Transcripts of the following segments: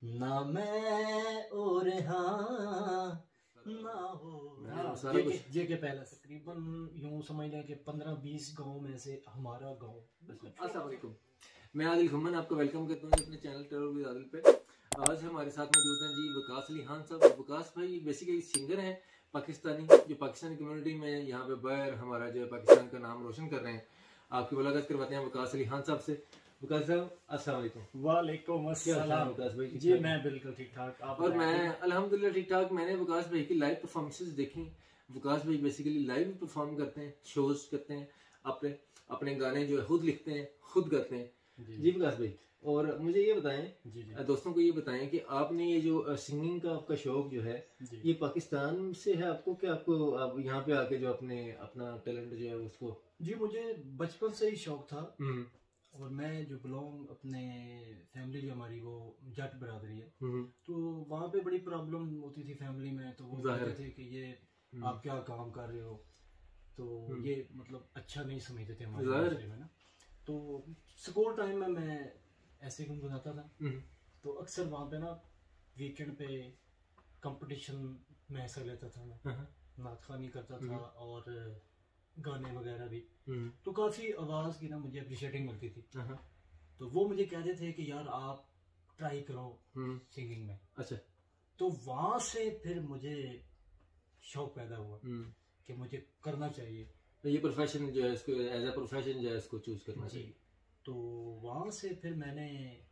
ना मैं और हाँ ना हो। जे के पहला तकरीबन यूं समझ लें कि 15-20 गांव में से हमारा गांव। अस्सलाम वालेकुम, मैं आदिल खम्मन आपका वेलकम करता हूँ अपने चैनल टेरर विद आदिल पे। आज हमारे साथ मौजूद हैं जी वकास अली खान साहब। वकास भाई बेसिकली सिंगर हैं पाकिस्तानी, जो पाकिस्तानी कम्युनिटी में यहाँ पे बाहर हमारा जो है पाकिस्तान का नाम रोशन कर रहे हैं। आपकी मुलाकात करवाते हैं वकास अली खान साहब से। वकास साहब अस्सलाम वालेकुम। वालेकुम अस्सलाम वकास भाई। जी मैं बिल्कुल ठीक ठाक, आप? और मैं अल्हम्दुलिल्लाह ठीक ठाक। मैंने वकास भाई की लाइव परफॉर्मेंसेस देखी। वकास भाई बेसिकली लाइव परफॉर्म करते हैं, शोज करते हैं, अपने अपने गाने जो है खुद लिखते हैं, खुद गाते हैं। जी वकास भाई, और मुझे ये बताएं, जी दोस्तों को ये बताएं कि आपने ये जो सिंगिंग का आपका शौक जो है ये पाकिस्तान से है आपको, कि आपको आप यहाँ पे आके जो अपना टैलेंट जो है उसको? जी मुझे बचपन से ही शौक था, और मैं जो बिलोंग अपने फैमिली जो हमारी वो जट बरादरी है, तो वहाँ पे बड़ी प्रॉब्लम होती थी फैमिली में। तो वो कहते थे कि ये आप क्या काम कर रहे हो, तो ये मतलब अच्छा नहीं समझते थे हमारे माशरे में ना। तो स्कूल टाइम में मैं ऐसे गुनगुनाता था, तो अक्सर वहाँ पे ना वीकेंड पे कंपटीशन में हिस्सा लेता था मैं, नात ख़वानी करता था और गाने वगैरह भी। तो काफ़ी आवाज़ की ना मुझे अप्रिशिएटिंग मिलती थी। तो वो मुझे कहते थे कि यार आप ट्राई करो सिंगिंग में। अच्छा। तो वहाँ से फिर मुझे शौक पैदा हुआ कि मुझे करना चाहिए, तो ये प्रोफेशन जो है इसको एज अ प्रोफेशन जो है इसको चूज करना चाहिए। तो वहाँ से फिर मैंने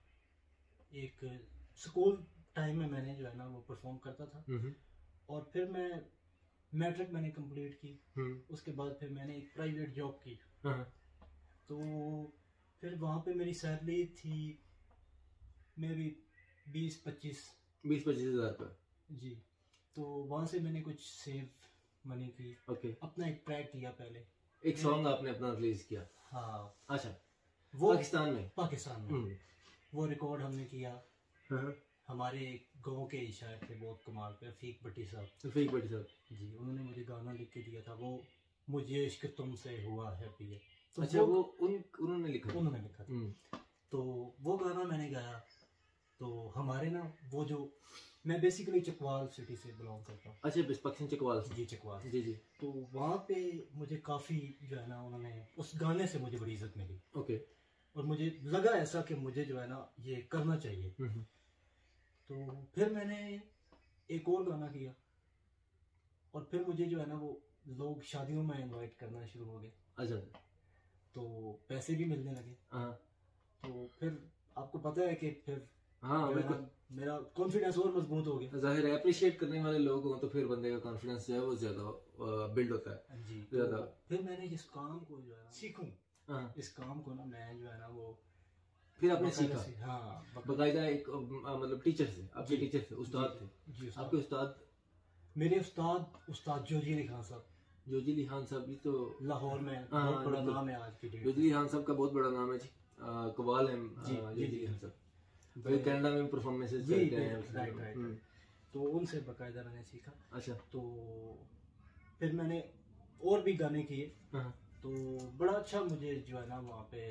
एक स्कूल टाइम में मैंने जो है ना वो परफॉर्म करता था, और फिर मैं मैट्रिक मैंने कंप्लीट की। उसके बाद फिर मैंने एक प्राइवेट जॉब की। तो फिर वहाँ पे मेरी सैलरी थी मे भी 20-25 हज़ार का। जी। तो वहाँ से मैंने कुछ सेव मनी की, अपना एक ट्रैक किया, पहले एक सॉन्ग आपने अपना रिलीज किया। हाँ। अच्छा, वो पाकिस्तान में वो रिकॉर्ड हमने किया। हमारे गांव के शायर थे बहुत कमाल के, रफीक भट्टी साहब जी, उन्होंने मुझे गाना लिख के दिया था, वो मुझे इश्क तुमसे हुआ है पिया। तो अच्छा, वो उन्होंने लिखा था। तो वो गाना मैंने गाया। तो हमारे ना वो जो, मैं बेसिकली चकवाल सिटी से बिलोंग करता हूँ। अच्छा, पाकिस्तान चकवाल से? जी चकवाल। जी। तो वहाँ पे मुझे काफ़ी जो है ना उन्होंने उस गाने से मुझे बड़ी इज्जत मिली। और मुझे लगा ऐसा कि मुझे जो है ना ये करना चाहिए। तो फिर मैंने एक और गाना किया, और फिर मुझे जो है ना वो लोग शादियों में इनवाइट करना शुरू हो गए। अच्छा। तो पैसे भी मिलने लगे। तो फिर आपको पता है कि फिर मेरा कॉन्फिडेंस और मजबूत हो गया। जाहिर है, अप्रिशिएट करने वाले लोग हो तो फिर बंदे का कॉन्फिडेंस जो है वो ज्यादा बिल्ड होता है जी। ज्यादा। फिर मैंने इस काम को जो है सीखूं, इस काम को ना मैं जो है ना वो फिर आपने सीखा? हाँ, बकायदा एक मतलब टीचर से, आपके टीचर थे, उस्ताद थे आपके? उस्ताद मेरे उस्ताद जोजी अली खान साहब। जोजी अली खान साहब भी तो लाहौर में बहुत बड़ा नाम है आज की डेट। जोजी अली खान साहब का बहुत बड़ा नाम है जी, कवाल है जोजी अली खान साहब। कनाडा में परफॉर्मेंसेस करते हैं। राइट। तो उनसे बकायदा मैंने सीखा। अच्छा। तो फिर मैंने और भी गाने किए। तो बड़ा अच्छा मुझे जो है ना वहाँ पे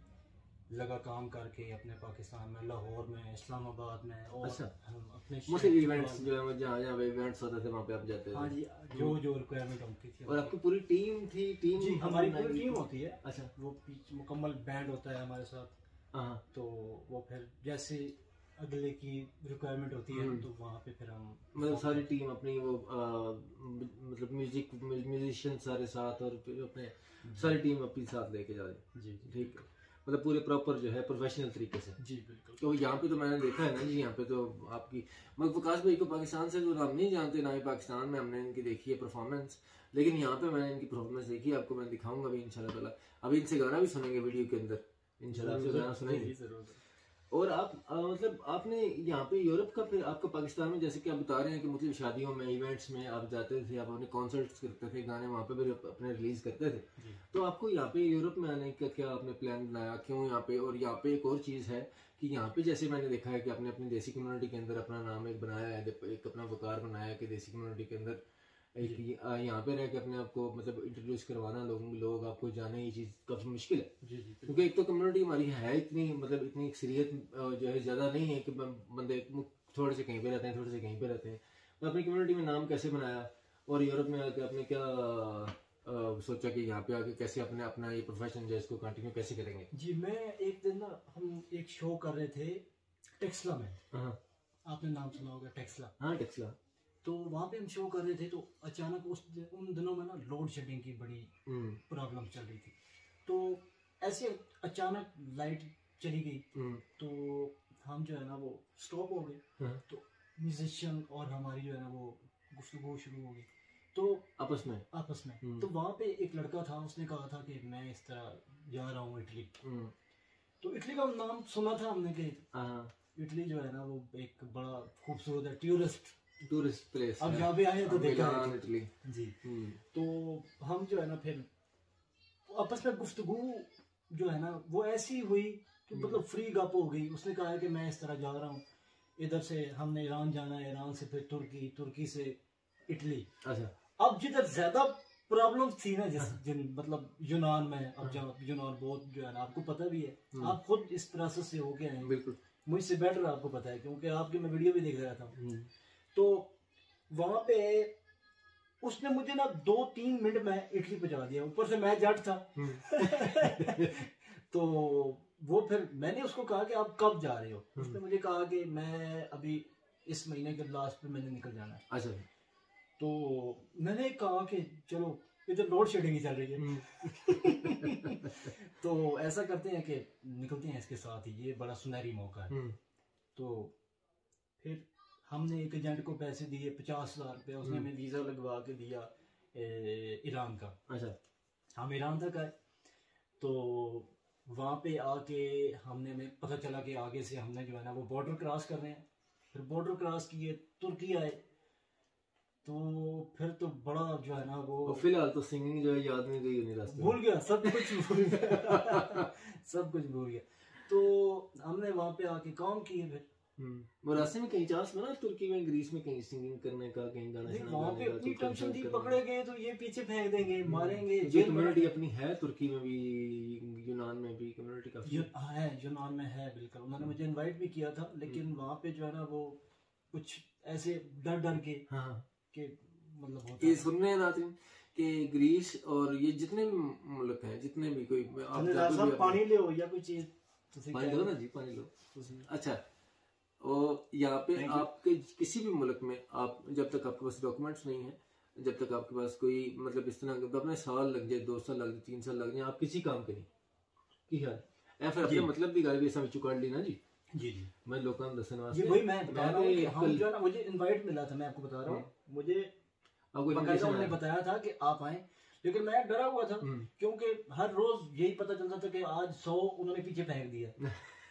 लगा काम करके, अपने पाकिस्तान में, लाहौर में, इस्लामाबाद में, और अपने मुस्लिम इवेंट्स जो है जहाँ पे इवेंट्स होते थे वहाँ पे आप जाते थे? हाँ जी, जो रिक्वायरमेंट होती थी। और आपकी पूरी टीम थी? जी हमारी पूरी टीम होती है। अच्छा। वो मुकम्मल बैंड होता है हमारे साथ। तो वो फिर जैसे अगले की रिक्वायरमेंट होती है तो वहाँ पे फिर हम मतलब सारी टीम अपनी वो मतलब म्यूजिशियन सारे साथ, और फिर अपने सारी टीम अपनी साथ लेके जा रहे। जी ठीक है, मतलब पूरे प्रॉपर जो है प्रोफेशनल तरीके से। जी बिल्कुल। तो यहाँ पे तो मैंने देखा है ना जी, यहाँ पे तो आपकी, मगर वकास भाई को पाकिस्तान से तो हम नहीं जानते, ना ही पाकिस्तान में हमने इनकी देखी है परफॉर्मेंस, लेकिन यहाँ पे मैंने इनकी परफॉर्मेंस देखी है। आपको मैं दिखाऊंगा भी इंशाल्लाह ताला। अभी इनसे गाना भी सुनेंगे वीडियो के अंदर, इंशाल्लाह आपसे गाना सुनेंगे। और आप मतलब आपने यहाँ पे यूरोप का, फिर आपका पाकिस्तान में जैसे कि आप बता रहे हैं कि मतलब शादियों में, इवेंट्स में आप जाते थे, आप अपने कॉन्सर्ट्स करते थे, गाने वहाँ पे फिर अपने रिलीज करते थे। तो आपको यहाँ पे यूरोप में आने का क्या आपने प्लान बनाया, क्यों यहाँ पे? और यहाँ पे एक और चीज़ है कि यहाँ पे जैसे मैंने देखा है कि आपने अपनी देसी कम्युनिटी के अंदर अपना नाम एक बनाया है, एक अपना वकार बनाया है कि देसी कम्युनिटी के अंदर एक यहाँ पे रह के अपने आप को मतलब इंट्रोड्यूस करवाना, लोग आपको जाने, ये चीज़ काफ़ी मुश्किल है। क्योंकि एक तो कम्युनिटी हमारी है इतनी मतलब इतनी अक्सरियत जो है ज़्यादा नहीं है कि बंदे थोड़े से कहीं पे रहते हैं, थोड़े से कहीं पे रहते हैं। तो अपनी कम्युनिटी में नाम कैसे बनाया और यूरोप में आके आपने क्या सोचा कि यहाँ पे आके कैसे अपने अपना ये प्रोफेशन जो है इसको कंटिन्यू कैसे करेंगे? जी, मैं एक दिन ना हम एक शो कर रहे थे टेक्सला में। आपने नाम सुना होगा टेक्सला? हाँ, टेक्सला। तो वहाँ पे हम शो कर रहे थे तो अचानक उन दिनों में ना लोड शेडिंग की बड़ी प्रॉब्लम चल रही थी। तो ऐसे अचानक लाइट चली गई तो हम जो है ना वो स्टॉप हो गए। तो म्यूजिशियन और हमारी जो है ना वो गुफ्तगू शुरू हो गई तो आपस में। तो वहाँ पे एक लड़का था, उसने कहा था कि मैं इस तरह जा रहा हूँ इटली। तो इटली का नाम सुना था हमने कि इटली जो है ना वो एक बड़ा खूबसूरत है, टूरिस्ट प्लेस। अब जहाँ पे आए तो देखा है इटली जी। तो हम जो है ना फिर आपस में गुफ्तगू जो है ना वो ऐसी हुई कि मतलब फ्री गप हो गई। उसने कहा है कि मैं इस तरह जा रहा हूँ, इधर से हमने ईरान जाना है, ईरान से फिर तुर्की से इटली। अच्छा, अब जिधर ज्यादा प्रॉब्लम थी ना जिन मतलब यूनान में, अब जहाँ यूनान बहुत जो है ना आपको पता भी है, आप खुद इस प्रोसेस से होके आए, बिल्कुल मुझसे बेटर आपको पता है क्योंकि आपकी मैं वीडियो भी देख रहा था। तो वहां पे उसने मुझे ना 2-3 मिनट में इटली पहुंचा दिया, ऊपर से मैं जट था। तो वो फिर मैंने उसको कहा कि आप कब जा रहे हो? उसने मुझे कहा कि मैं अभी इस महीने के लास्ट पे मैंने निकल जाना है। अच्छा, तो मैंने कहा कि चलो इधर लोड शेडिंग ही चल रही है। तो ऐसा करते हैं कि निकलते हैं इसके साथ ही, ये बड़ा सुनहरी मौका है। तो फिर हमने एक एजेंट को पैसे दिए 50,000 रुपया, उसने हमें वीज़ा लगवा के दिया ईरान का। अच्छा, हम ईरान तक आए तो वहाँ पे आके हमें पता चला कि आगे से हमने जो है ना वो बॉर्डर क्रॉस कर रहे हैं। फिर बॉर्डर क्रॉस किए, तुर्की आए, तो फिर तो बड़ा जो है ना वो फिलहाल तो सिंगिंग जो है याद नहीं गई, रास्ते भूल गया, सब कुछ भूल गया। सब कुछ भूल गया। तो हमने वहाँ पे आके काम किए। फिर वो रास्ते में कहीं चांस बना तुर्की में, ग्रीस में कहीं सिंगिंग करने का, कहीं गाना वहाँ पे अपनी टेंशन थी, पकड़े गए तो ये पीछे फेंक देंगे, मारेंगे। ये कम्युनिटी अपनी है तुर्की में भी, यूनान में भी कम्युनिटी काफी है, यूनान में है बिल्कुल। उन्होंने मुझे इनवाइट भी किया था, लेकिन वहाँ पे जो है ना वो कुछ ऐसे डर के मतलब ये सुनने आते हैं कि ग्रीस और ये जितने भी मुल्क हैं, जितने भी कोई आप पानी ले या कोई चीज, पानी लो ना जी, पानी लो। अच्छा, और यहाँ पे आपके किसी भी मुल्क में आप जब तक आपके पास डॉक्यूमेंट्स नहीं है, जब तक आपके पास कोई मतलब इस तरह अपने साल लग जाए, 2 साल लग जाए, 3 साल लग जाए, आप किसी काम के नहीं की है फिर अपने मतलब भी गाड़ी ऐसा चुकाड़ ली ना जी। जी जी, मैं लोगों को दसने वास्ते वही मैं बता रहा हूं कि हम जो है ना, मुझे इनवाइट मिला था, मैं आपको बता रहा हूँ, मुझे बकायदा उन्होंने बताया था कि आप आए, लेकिन मैं डरा हुआ था क्योंकि हर रोज यही पता चलता था कि आज 100 उन्होंने पीछे फेंक दिया।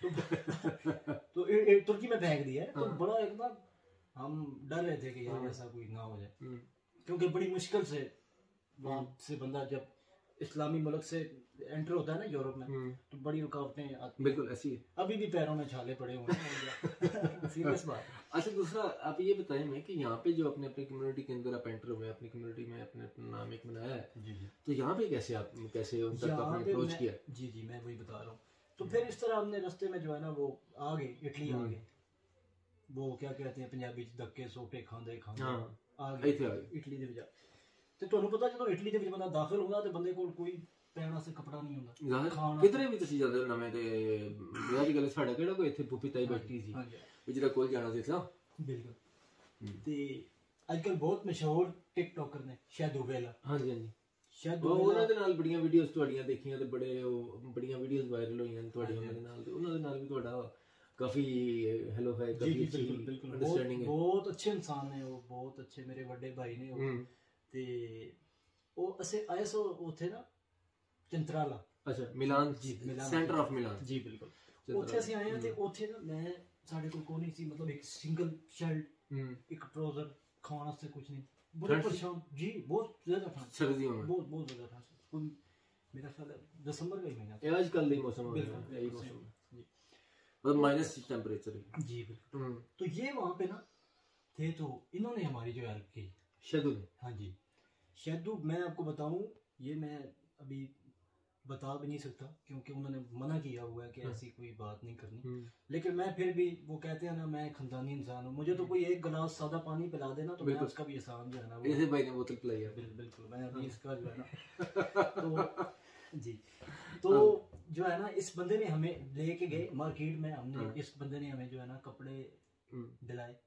तो तुर्की में फेंक दिया है। तो बड़ा एक बार हम डर रहे थे कि यार ऐसा कोई ना हो जाए, क्योंकि बड़ी मुश्किल से वहां से बंदा जब इस्लामी मुल्क से एंटर होता है ना यूरोप में, तो बड़ी रुकावटें आती। बिल्कुल ऐसी है, अभी भी पैरों में छाले पड़े हुए हैं। सीरियस बात। अच्छा, दूसरा आप ये बताएं मैं कि यहाँ पे जो अपने अपनी कम्युनिटी के अंदर आप एंटर हुए, अपनी कम्युनिटी में अपने अपना नाम एक बनाया है, तो यहाँ पे कैसे उन तक आपने अप्रोच किया? जी जी, मैं वही बता रहा हूँ। तो फिर इस तरह हमने रास्ते में जो है ना वो आ गए, इटली आ गए, वो क्या कहते हैं पंजाबी धक्के सोटे खांदे आ गए इटली ਦੇ ਵਿੱਚ। ਤੇ ਤੁਹਾਨੂੰ ਪਤਾ ਜਦੋਂ ਇਟਲੀ ਦੇ ਵਿੱਚ ਬੰਦਾ ਦਾਖਲ ਹੁੰਦਾ ਤੇ ਬੰਦੇ ਕੋਲ ਕੋਈ ਪੈਣ ਵਾਸਤੇ ਕਪੜਾ ਨਹੀਂ ਹੁੰਦਾ। ਕਿਧਰੇ ਵੀ ਤੁਸੀਂ ਜਾਂਦੇ ਹੋ ਨਵੇਂ ਤੇ ਵਿਆਹ ਦੀ ਗੱਲ, ਸਾਡਾ ਕਿਹੜਾ ਕੋਈ ਇੱਥੇ ਪੁੱਪੀ ਤਾਈ ਬੈਠੀ ਸੀ ਜਿਹੜਾ ਕੋਲ ਜਾਣਾ ਸੀ ਤਾਂ ਬਿਲਕੁਲ। ਤੇ ਅੱਜ ਕੱਲ ਬਹੁਤ ਮਸ਼ਹੂਰ ਟਿਕਟੋਕਰ ਨੇ ਸ਼ਾਦੂ ਵੇਲਾ। ਹਾਂਜੀ ਹਾਂਜੀ, ਉਹਨਾਂ ਦੇ ਨਾਲ ਬੜੀਆਂ ਵੀਡੀਓਜ਼ ਤੁਹਾਡੀਆਂ ਦੇਖੀਆਂ ਤੇ ਬੜੀਆਂ ਵੀਡੀਓਜ਼ ਵਾਇਰਲ ਹੋਈਆਂ ਤੁਹਾਡੀਆਂ ਉਹਨਾਂ ਦੇ ਨਾਲ, ਤੇ ਉਹਨਾਂ ਦੇ ਨਾਲ ਵੀ ਤੁਹਾਡਾ काफी हेलो है, काफी बिल्कुल अंडरस्टैंडिंग है। बहुत अच्छे इंसान है वो, बहुत अच्छे मेरे बड़े भाई ने वो। ते वो असे आए सो उथे ना चंत्राला। अच्छा, मिलान जी, सेंटर ऑफ मिलान जी, बिल्कुल उथे ਅਸੀਂ ਆਏ ਤੇ ਉਥੇ ਨਾ ਮੈਂ ਸਾਡੇ ਕੋਲ ਕੋਈ ਨਹੀਂ ਸੀ, मतलब एक सिंगल शर्ट, एक ट्राउजर, खाने वास्ते कुछ नहीं, बड़े परेशान जी, बहुत ज्यादा ठंड, सर्दियों में बहुत ज्यादा ठंड। मेरा ख्याल है दिसंबर का ही महीना था, आजकल का मौसम है, यही मौसम है माइनस टेम्परेचर। जी बिल्कुल। तो ये वहां पे ना थे, तो इन्होंने हमारी जो हेल्प की, शहदू ने? हाँ जी, शहदू मैं आपको बताऊं, ये मैं अभी बता भी नहीं सकता क्योंकि उन्होंने मना किया हुआ है कि ऐसी कोई बात नहीं करनी, लेकिन मैं फिर भी, वो कहते हैं ना मैं खानदानी इंसान हूँ, मुझे तो कोई एक गिलास सादा पानी पिला देना तो मैं उसका भी एहसान जो है ना, ऐसे भाई ने बोतल पिलाई है। बिल्कुल, मैं अभी इसका जो है ना तो जी, तो जो है ना इस बंदे ने हमें लेके गए मार्केट में, हमने इस बंदे ने हमें जो है ना कपड़े दिलाए,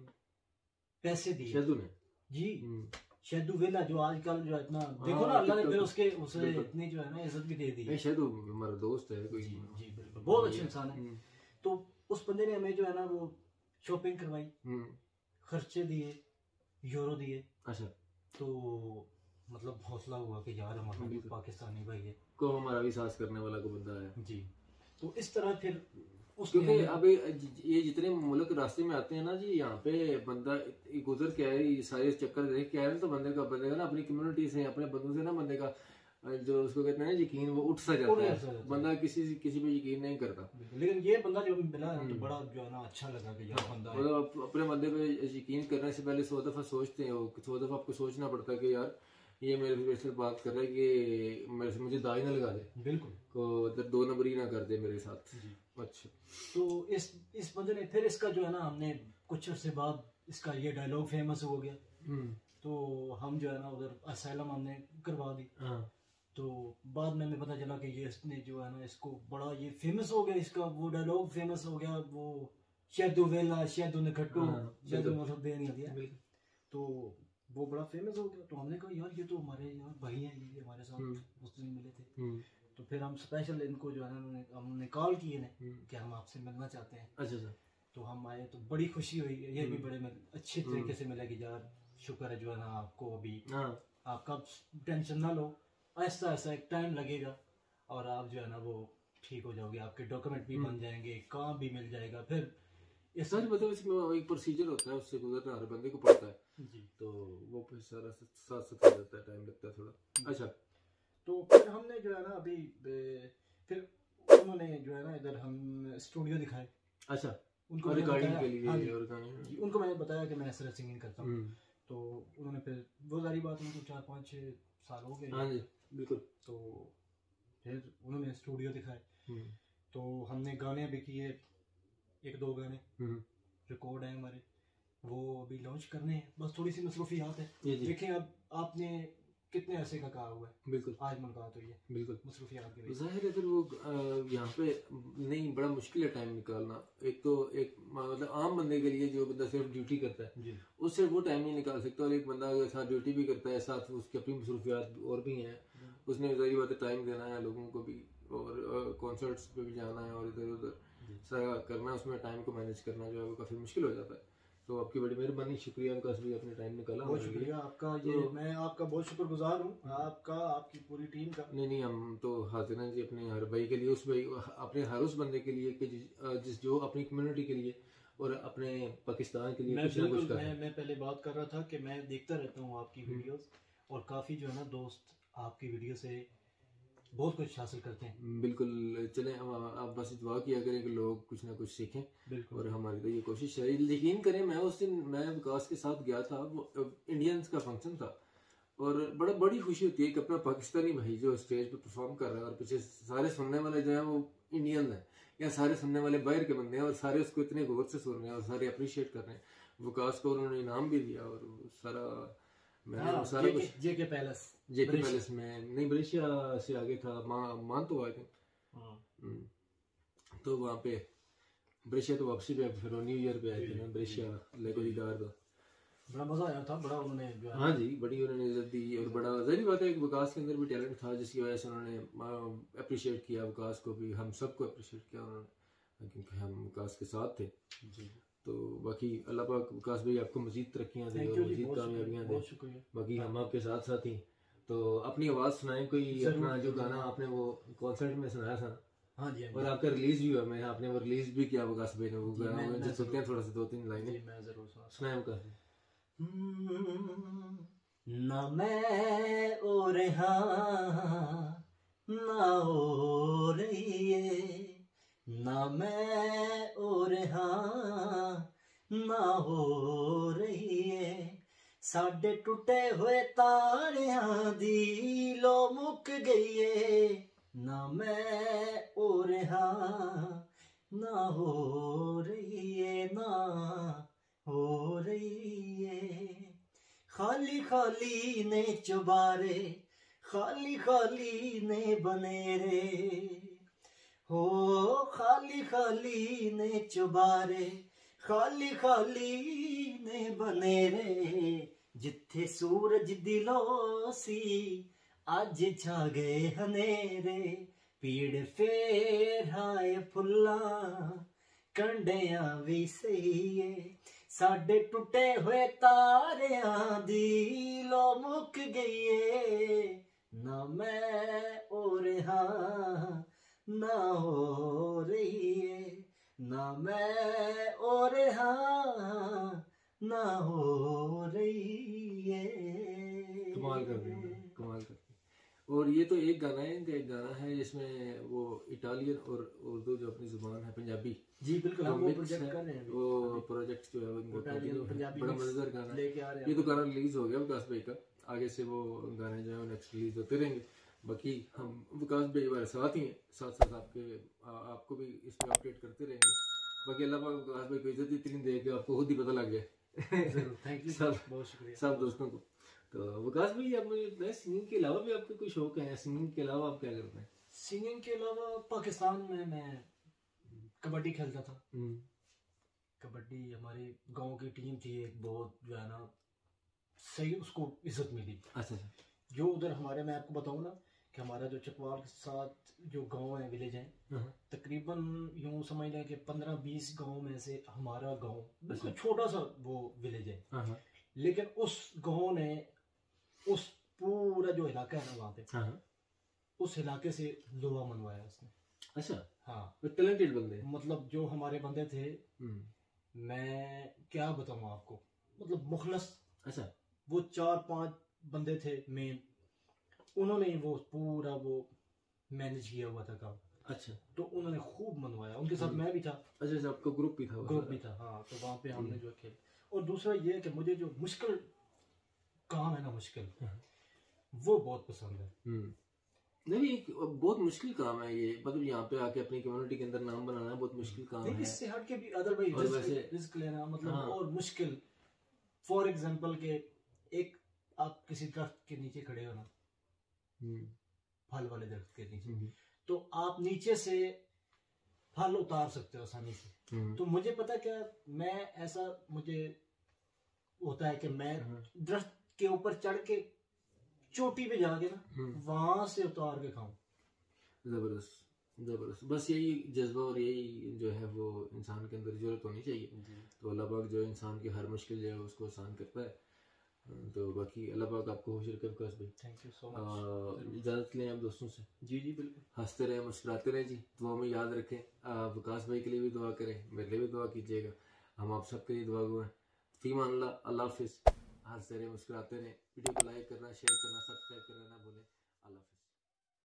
पैसे दिए शहदू ने जी। शहदू वेला जो आजकल जो इतना देखो ना, अल्लाह ने फिर उसे इतनी जो है ना इज्जत भी दे दी है। शहदू हमारा दोस्त है कोई, जी बिल्कुल, बहुत अच्छा इंसान है। तो उस बंदे ने हमें जो है ना वो शॉपिंग करवाई, खर्चे दिए, यूरो दिए। अच्छा, तो मतलब हौसला हुआ कि यार हमारा पाकिस्तानी भाई है, को हमारा भी साथ करने वाला को बंदा है जी। तो इस तरह फिर क्योंकि अभी ये जितने मुल्क रास्ते में आते हैं ना जी, यहाँ पे बंदा गुजर के आए, सारे चक्कर देख के आए, तो बंदे का ना अपनी कम्युनिटी से, अपने बंदों से ना बंदे का जो उसको कहते हैं ना यकीन, वो उठ सा जाता है, बंदा किसी पे यकीन नहीं करता। लेकिन ये बंदा जो मिला है तो बड़ा जो है ना अच्छा लगा कि यार बंदा है। मतलब अपने बंदे पे यकीन करने से पहले 100 दफा सोचते हैं, 100 दफा आपको सोचना पड़ता है कि यार ये मेरे से बात कर रहा है कि मेरे से मुझे दाई ना लगा दे, बिल्कुल को उधर 2 नंबरी ना कर दे मेरे साथ। अच्छा, तो इस बंदे ने फिर इसका जो है ना, हमने कुछ अर्से बाद इसका ये डायलॉग फेमस हो गया, तो हम जो है ना उधर असाइलम हमने करवा दी। तो बाद में हमें पता चला कि ये इसने जो है ना इसको बड़ा ये फेमस हो गया, इसका वो डायलॉग फेमस हो गया, वो शहदू वेला शहदू ने खट्टू, शहदू मतलब दे नहीं दिया, तो वो बड़ा फेमस हो गया। तो हमने कहा यार ये तो हमारे यार भाई हैं, ये हमारे साथ उस दिन मिले थे। तो फिर हम स्पेशल इनको जो है ना हमने कॉल किए ना कि हम आपसे मिलना चाहते हैं। अच्छा, तो हम आए तो बड़ी खुशी हुई, ये भी बड़े अच्छे तरीके से मिला कि यार शुक्र है जो है ना आपको अभी आपका टेंशन ना लो, ऐसा ऐसा एक टाइम लगेगा और आप जो है ना वो ठीक हो जाओगे, आपके डॉक्यूमेंट भी बन जाएंगे, काम भी मिल जाएगा। फिर ये सारी मतलब इसमें एक प्रोसीजर होता है, उससे गुजरना हर बंदे को पड़ता है जी। तो वो फिर सारा साथ साथ हो जाता है, टाइम लगता है थोड़ा। अच्छा, तो फिर हमने जो है ना अभी फिर उन्होंने जो है ना इधर हम स्टूडियो दिखाए। अच्छा, उनको रिकॉर्डिंग के लिए। हाँ जी, उनको मैंने बताया कि मैं ऐसा सिंगिंग करता हूँ, तो उन्होंने फिर वो सारी बात उनको 4-5 साल हो गए। हाँ जी बिल्कुल। तो फिर उन्होंने स्टूडियो दिखाए, तो हमने गाने भी किए, 1-2 गाने रिकॉर्ड है हमारे, वो अभी लॉन्च करने हैं, बस थोड़ी सी मसरूफियात है। देखें अब आपने कितने ऐसे का कहा हुआ है, बिल्कुल आज मुलाकात हुई है, बिल्कुल मसरूफियात की वजह से जाहिर है। फिर वो यहाँ पे नहीं, बड़ा मुश्किल है टाइम निकालना। एक तो एक मतलब आम बंदे के लिए जो बंदा सिर्फ ड्यूटी करता है उससे वो टाइम नहीं निकाल सकता, और एक बंदा अगर साथ ड्यूटी भी करता है, साथ उसकी अपनी मसरूफियात और भी हैं, उसने जाहिर बात है टाइम देना है लोगों को भी, और कॉन्सर्ट्स पे भी जाना है, और इधर उधर सारा करना, उसमें टाइम को मैनेज करना जो है वो काफ़ी मुश्किल हो जाता है। तो आपकी बड़ी मेहरबानी, शुक्रिया उनका भी अपने टाइम निकाला। बहुत शुक्रिया आपका, ये तो मैं आपका बहुत शुक्रगुजार हूँ, आपका, आपकी पूरी टीम का। नहीं हम तो हाजिर हैं जी अपने हर भाई के लिए, उस भाई अपने हर उस बंदे के लिए कि जिस जो अपनी कम्युनिटी के लिए और अपने पाकिस्तान के लिए कुछ ना कुछ कर। मैं पहले बात कर रहा था कि मैं देखता रहता हूँ आपकी वीडियोस, और काफ़ी जो है ना दोस्त आपकी वीडियो से बहुत कुछ हासिल करते हैं। बिल्कुल, चलें आप बस दुआ किया करें कि लोग कुछ ना कुछ सीखें, बिल्कुल, और हमारी तो ये कोशिश है। यकीन करें, मैं उस दिन मैं विकास के साथ गया था, वो इंडियंस का फंक्शन था, और बड़ी खुशी होती है कि अपना पाकिस्तानी भाई जो स्टेज पे परफॉर्म कर रहा है और पीछे सारे सुनने वाले जो है वो इंडियन है, या सारे सुनने वाले बाहर के बंदे हैं, और सारे उसको इतने गौर से सुन रहे हैं और सारे अप्रिशिएट कर रहे हैं। विकास को उन्होंने इनाम भी दिया, और सारा मैंने सारा कुछ जेके पैलेस में नहीं, ब्रेशिया से आगे था, मान तो आगे, तो वहाँ पे ब्रेशिया तो वापसी पे फिर न्यू ईयर पे आए थे, ब्रेशिया लेको दीदार का बड़ा मजा आया था, बड़ा उन्होंने जो है, हाँ जी, बड़ी उन्होंने इज्जत दी, और बड़ा जाहिर बात है कि विकास के अंदर भी टैलेंट था, जिसकी वजह से उन्होंने अप्रिशिएट किया विकास को भी, हम सबको अप्रिशिएट किया उन्होंने, क्योंकि हम विकास के साथ थे जी। तो बाकी अल्लाह पाक विकास भाई आपको मजीद तरक्कियाँ दे और मजीद कामयाबियाँ दे, बाकी हम आपके साथ साथ ही। तो अपनी आवाज़ सुनाएं कोई, अपना जो गाना आपने वो कॉन्सर्ट में सुनाया था। हाँ जी, और आपका रिलीज भी हुआ, मैं आपने वो रिलीज भी किया विकास भाई ने, वो गाना जो सुनते हैं थोड़ा सा 2-3 लाइनें मैं जरूर सुनाएं विकास भाई। ना मैं ओ रहा ना ओ रही है, ना मैं ओ रहा ना हो रही है, साडे टुटे हुए तारियां दी लो मुक गई है, ना मैं हो रहा ना हो रही है, ना हो रही है। खाली खाली ने चुबारे, खाली खाली ने बनेरे, हो खाली खाली ने चुबारे, खाली खाली ने बनेरे। जिथे सूरज दिलो सी अज छा गए हनेरे, पीड़ फेर हाय फुल्ला कंडिया भी सही है। साडे टुटे हुए तारियां दी लो मुक गई है, ना मैं हो रहा ना हो रही है, ना मैं हो रहा ना हो रही है। कमाल कर रही है, कमाल कर रही है। और ये तो एक गाना है, इनका एक गाना है जिसमें वो इटालियन और उर्दू जो अपनी जुबान है पंजाबी, जी बिल्कुल, हम वो प्रोजेक्ट कर रहे हैं। वो प्रोजेक्ट जो है उनका बड़ा मजेदार गाना है, लेके आ रहे हैं। ये तो गाना रिलीज हो गया विकास भाई का, आगे से वो गाने जो है नेक्स्ट रिलीज होते रहेंगे। बाकी हम विकास भाई हमारे साथ ही हैं, साथ साथ आपको भी इसमें अपडेट करते रहेंगे। बाकी अल्लाह पाक विकास भाई को इज्जत इतनी दे कि आपको खुद ही पता लग गया। थैंक यू, बहुत शुक्रिया सब दोस्तों को। तो विकास भाई, आप मुझे सिंगिंग के अलावा भी आपके कोई शौक है? सिंगिंग के अलावा आप क्या करते हैं? सिंगिंग के अलावा पाकिस्तान में मैं कबड्डी खेलता था। कबड्डी हमारे गांव की टीम थी एक, बहुत जो है ना सही उसको इज्जत मिली। अच्छा। जो उधर हमारे, मैं आपको बताऊं ना कि हमारा जो चकवाल के साथ जो गांव है, विलेज है, तकरीबन यूं समझ लें कि 15-20 गांव में से हमारा गांव बिल्कुल छोटा सा वो विलेज है। लेकिन उस गांव ने उस पूरा जो इलाका है ना वहाँ पे, उस इलाके से लोहा मनवाया उसने। अच्छा। हाँ, टैलेंटेड बंदे, मतलब जो हमारे बंदे थे, मैं क्या बताऊँ आपको, मतलब मुखलस। अच्छा। वो 4-5 बंदे थे मेन, उन्होंने वो पूरा वो मैनेज किया हुआ था काम। अच्छा। तो उन्होंने खूब मनवाया, उनके साथ मैं भी था। अच्छा, आपका ग्रुप भी था? ग्रुप भी था, हाँ। तो वहाँ पे हमने जो खेल, और दूसरा ये है कि मुझे जो मुश्किल काम है ना, मुश्किल, वो बहुत पसंद है। नहीं, एक बहुत मुश्किल काम है ये, मतलब यहाँ पे आके अपनी कम्युनिटी के अंदर नाम बनाना बहुत मुश्किल काम है। इससे हट के भी अदरवाइज रिस्क लेना, मतलब और मुश्किल। फॉर एग्जांपल के एक, आप किसी दरख्त के नीचे खड़े हो ना, फल वाले दरख्त के नीचे, तो आप नीचे से फल उतार सकते हो आसानी से। तो मुझे पता क्या, मैं ऐसा मुझे होता है कि मैं दरख्त के ऊपर चढ़ के चोटी पे जाके ना वहां से उतार के खाऊं। जबरदस्त, जबरदस्त। बस यही जज्बा और यही जो है वो इंसान के अंदर जरूरत होनी चाहिए। तो अल्लाह पाक जो इंसान की हर मुश्किल जो है उसको आसान करता है। तो बाकी अल्लाह पाक आपको खुश रखे विकास भाई। Thank you so much. इजाजत लें आप दोस्तों से। जी जी बिल्कुल। हंसते रहें, मुस्कुराते रहें जी, दुआ में याद रखें। विकास भाई के लिए भी दुआ करें, मेरे लिए भी दुआ कीजिएगा, हम आप सबके लिए दुआ हुए। फीमान अल्लाह हाफिज़। हंसते रहें, मुस्कुराते रहें। वीडियो को लाइक करना, शेयर करना, सब्सक्राइब करना ना भूलें। अल्लाह हाफिज़।